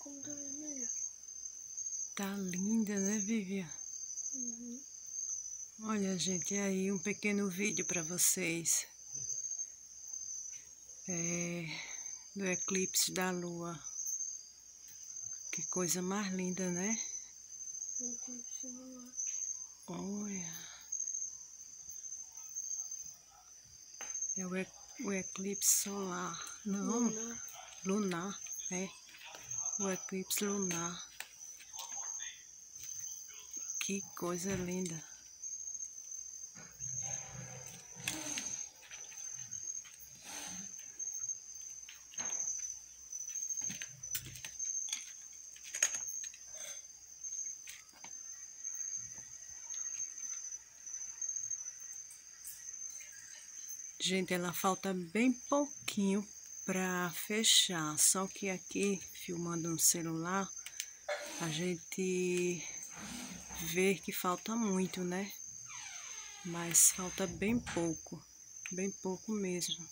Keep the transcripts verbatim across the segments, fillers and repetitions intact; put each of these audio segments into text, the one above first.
como tá vermelho. Tá linda, né, Vivian? Uhum. Olha, gente, aí um pequeno vídeo para vocês. É, do eclipse da lua. Que coisa mais linda, né? Eclipse lunar. Olha. É o, e, o eclipse solar. Não, Lunar. lunar, é. O eclipse lunar. Que coisa linda. Gente, ela falta bem pouquinho para fechar. Só que aqui, filmando no celular, a gente vê que falta muito, né? Mas falta bem pouco. Bem pouco mesmo.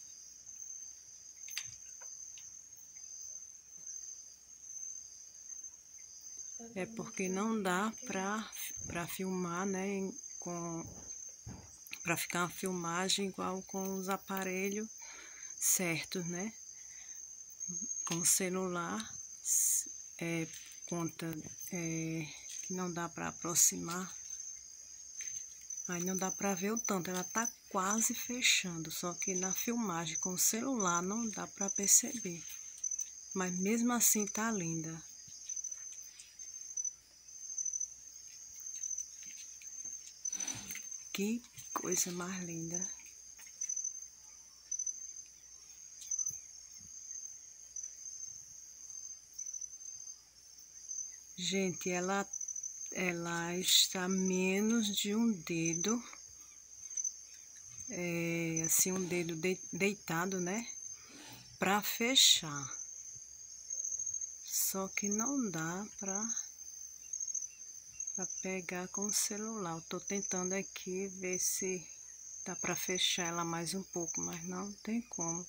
É porque não dá pra, pra filmar, né? Com, pra ficar uma filmagem igual com os aparelhos certos, né? Com o celular, é, conta é, que não dá pra aproximar. Aí não dá pra ver o tanto, ela tá quase fechando. Só que na filmagem com o celular não dá pra perceber. Mas mesmo assim tá linda. Que coisa mais linda. Gente, ela, ela está menos de um dedo. É, assim, um dedo de, deitado, né? Pra fechar. Só que não dá pra, pra pegar com o celular. Eu tô tentando aqui ver se dá pra fechar ela mais um pouco, mas não tem como.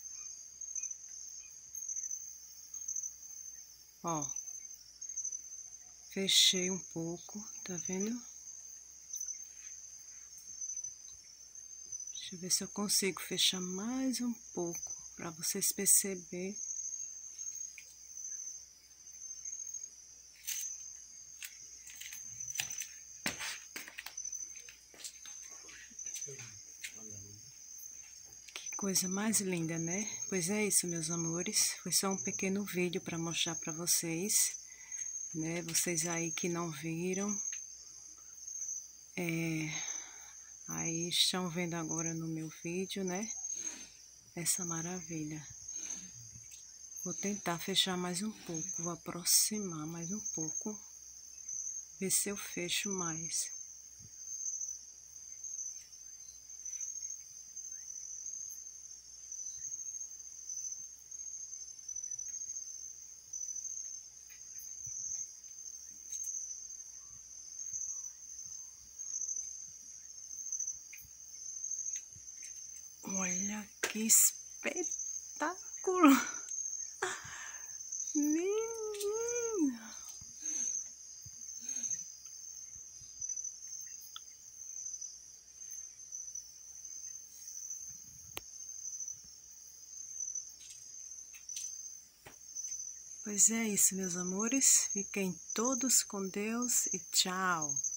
Ó, fechei um pouco, tá vendo? Deixa eu ver se eu consigo fechar mais um pouco para vocês perceberem. Que coisa mais linda, né? Pois é isso, meus amores. Foi só um pequeno vídeo para mostrar para vocês, né? Vocês aí que não viram, é, aí estão vendo agora no meu vídeo, né? Essa maravilha. Vou tentar fechar mais um pouco, vou aproximar mais um pouco, ver se eu fecho mais. Olha que espetáculo! Menina! Pois é isso, meus amores. Fiquem todos com Deus e tchau!